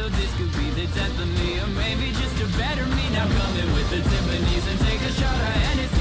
so this could be the death of me, or maybe just a better me. Now come in with the Tiffany's and take a shot of Hennessy.